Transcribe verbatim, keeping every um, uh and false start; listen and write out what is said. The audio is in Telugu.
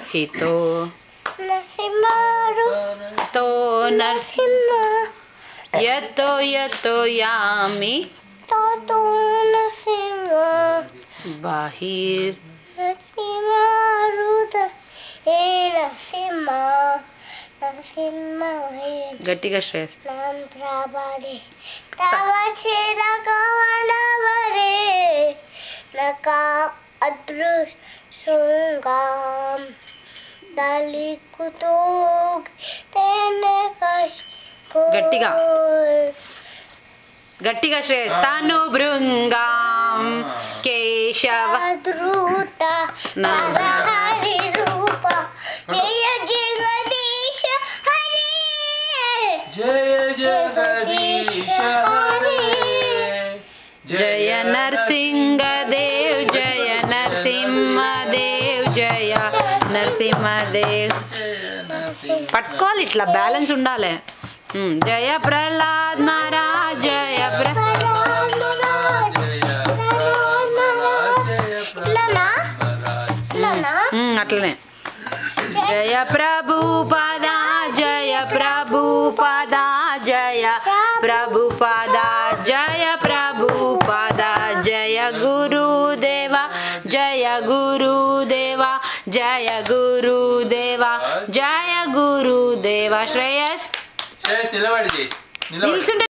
हितो तो नरसिंह यतो यतो यामि तो तो नरसिंह बाहिर గట్టిగా శ్రేయస్ గట్టిగా గట్టిగా శ్రేయస్ తను భృంగాం కేశవ ద్రుత నరహరి రూప జయ జగదీశ హరి జయ జగదీశ హరి జయ నరసింహదేవ్ జయ నరసింహదేవ్ జయ నరసింహదేవ్ పట్టుకోవాలి ఇట్లా బ్యాలెన్స్ ఉండాలి జయ ప్రహ్లాద్ మహారాజ్ జయ అట్లనే జయ ప్రభుపాద జయ ప్రభుపాద జయ ప్రభుపాద జయ ప్రభుపాద జయ గురుదేవ జయ గురుదేవ జయ గురుదేవ జయ గురుదేవ శ్రేయస్ నిల్చుంటే